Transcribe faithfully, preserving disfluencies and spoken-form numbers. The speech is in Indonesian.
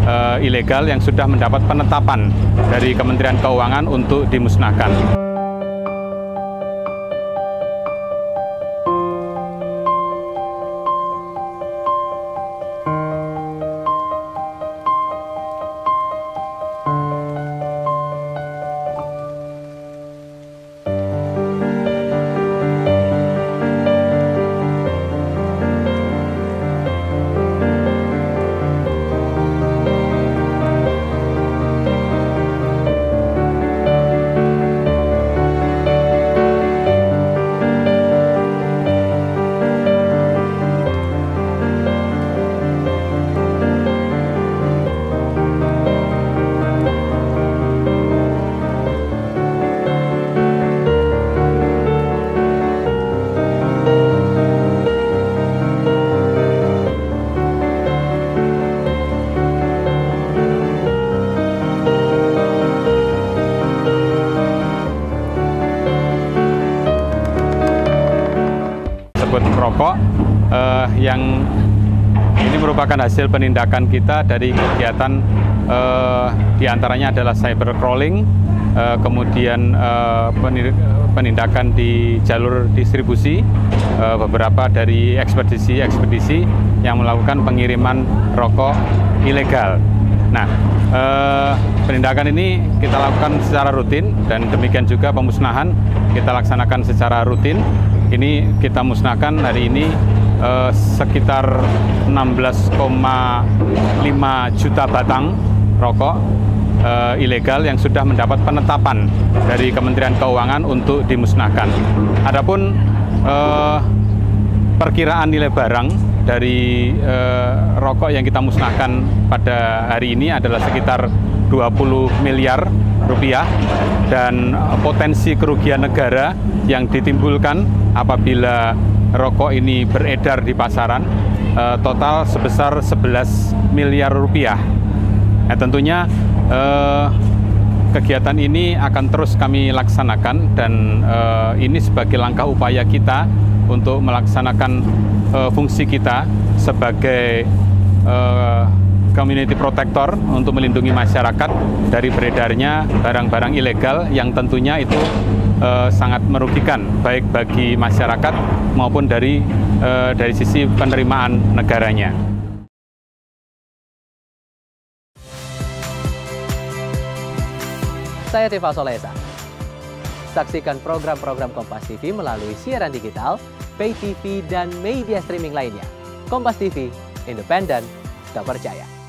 uh, ilegal yang sudah mendapat penetapan dari Kementerian Keuangan untuk dimusnahkan. Rokok eh, yang ini merupakan hasil penindakan kita dari kegiatan eh, diantaranya adalah cyber crawling, eh, kemudian eh, penindakan di jalur distribusi, eh, beberapa dari ekspedisi-ekspedisi yang melakukan pengiriman rokok ilegal. Nah, eh, penindakan ini kita lakukan secara rutin dan demikian juga pemusnahan kita laksanakan secara rutin. Ini kita musnahkan hari ini eh, sekitar enam belas koma lima juta batang rokok eh, ilegal yang sudah mendapat penetapan dari Kementerian Keuangan untuk dimusnahkan. Adapun eh, perkiraan nilai barang dari eh, rokok yang kita musnahkan pada hari ini adalah sekitar dua puluh miliar rupiah, dan potensi kerugian negara yang ditimbulkan apabila rokok ini beredar di pasaran eh, total sebesar sebelas miliar rupiah. Nah, tentunya eh, kegiatan ini akan terus kami laksanakan, dan eh, ini sebagai langkah upaya kita untuk melaksanakan eh, fungsi kita sebagai eh, community protector untuk melindungi masyarakat dari beredarnya barang-barang ilegal yang tentunya itu eh, sangat merugikan baik bagi masyarakat maupun dari eh, dari sisi penerimaan negaranya. Saya Tifa Solesa. Saksikan program-program Kompas T V melalui siaran digital, pay T V, dan media streaming lainnya. Kompas T V, independen, terpercaya.